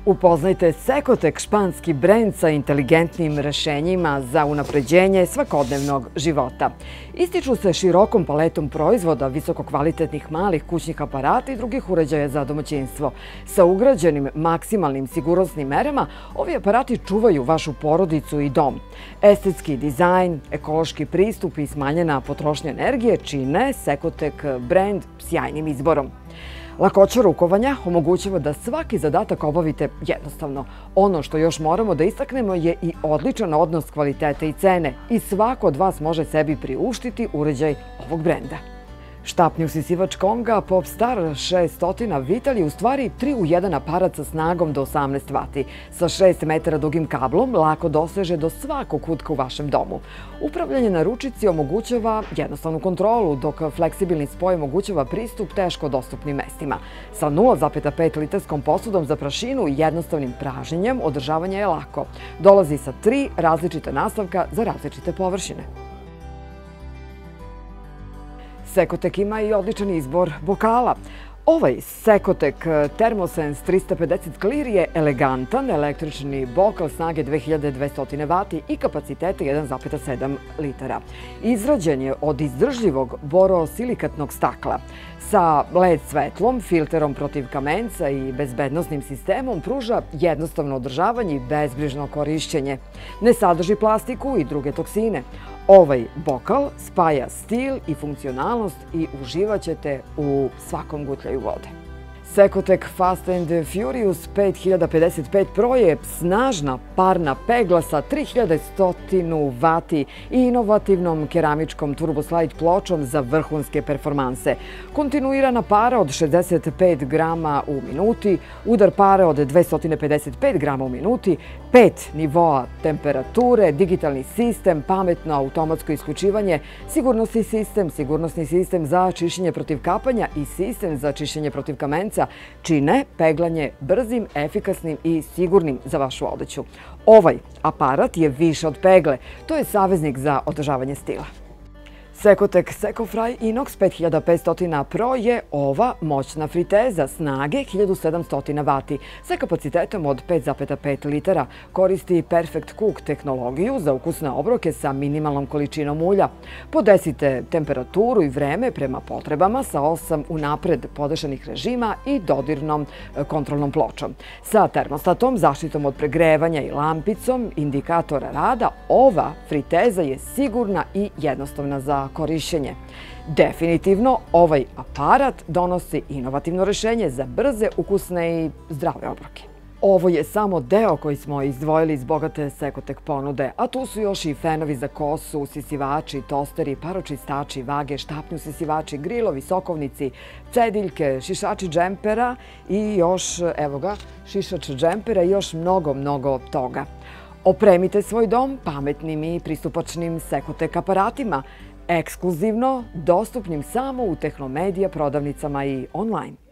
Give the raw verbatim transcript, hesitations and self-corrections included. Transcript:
Upoznajte Sekotek, španski brend sa inteligentnim rešenjima za unapređenje svakodnevnog života. Ističu se širokom paletom proizvoda, visokokvalitetnih malih kućnih aparata i drugih uređaja za domaćinstvo. Sa ugrađenim maksimalnim sigurnosnim merama, ovi aparati čuvaju vašu porodicu i dom. Estetski dizajn, ekološki pristup i smanjena potrošnja energije čine Sekotek brend sjajnim izborom. Lakoća rukovanja omogućava da svaki zadatak obavite jednostavno. Ono što još moramo da istaknemo je i odličan odnos kvalitete i cene i svako od vas može sebi priuštiti uređaj ovog brenda. Štapni usisivač Konga Popstar šesto Vital je u stvari tri u jedan aparat sa snagom do osamnaest vati. Sa šest metara dugim kablom lako doseže do svakog kutka u vašem domu. Upravljanje na ručici omogućava jednostavnu kontrolu, dok fleksibilni spoj omogućava pristup teško dostupnim mestima. Sa nula zarez pet litarskom posudom za prašinu i jednostavnim pražnjenjem održavanje je lako. Dolazi sa tri različita nastavka za različite površine. Sekotek ima i odličan izbor bokala. Ovaj Sekotek Thermosense trista pedeset Clear je elegantan električni bokal snage dve hiljade dvesta vati i kapaciteta jedan zarez sedam litara. Izrađen je od izdržljivog borosilikatnog stakla. Sa L E D svetlom, filterom protiv kamenca i bezbednosnim sistemom pruža jednostavno održavanje i bezbrižno korišćenje. Ne sadrži plastiku i druge toksine. Ovaj bokal spaja stil i funkcionalnost i uživaćete u svakom gutljaju vode. Sekotek Fast and Furious pet hiljada pedeset pet Pro je snažna parna pegla sa tri hiljade sto vati i inovativnom keramičkom turboslide pločom za vrhunske performanse. Kontinuirana para od šezdeset pet grama u minuti, udar pare od dvesta pedeset pet grama u minuti, pet nivoa temperature, digitalni sistem, pametno automatsko isključivanje, sigurnosni sistem, sigurnosni sistem za čišćenje protiv kapanja i sistem za čišćenje protiv kamenca čine peglanje brzim, efikasnim i sigurnim za vašu odeću. Ovaj aparat je više od pegle, to je saveznik za održavanje stila. Sekotek Secofry Inox pet hiljada petsto Pro je ova moćna friteza snage hiljadu sedamsto vati sa kapacitetom od pet zarez pet litara. Koristi Perfect Cook tehnologiju za ukusne obroke sa minimalnom količinom ulja. Podesite temperaturu i vreme prema potrebama sa osam unapred podešanih režima i dodirnom kontrolnom pločom. Sa termostatom, zaštitom od pregrevanja i lampicom indikatora rada, ova friteza je sigurna i jednostavna za korišćenje. Definitivno, ovaj aparat donosi inovativno rešenje za brze, ukusne i zdrave obroke. Ovo je samo deo koji smo izdvojili iz bogate Sekotek ponude, a tu su još i fenovi za kosu, usisivači, tosteri, paročistači, vage, štapni usisivači, grilovi, sokovnici, cediljke, šišači džempera i još, evo ga, šišač džempera i još mnogo, mnogo toga. Opremite svoj dom pametnim i pristupačnim Sekotek aparatima, ekskluzivno dostupnim samo u Tehnomedija prodavnicama i online.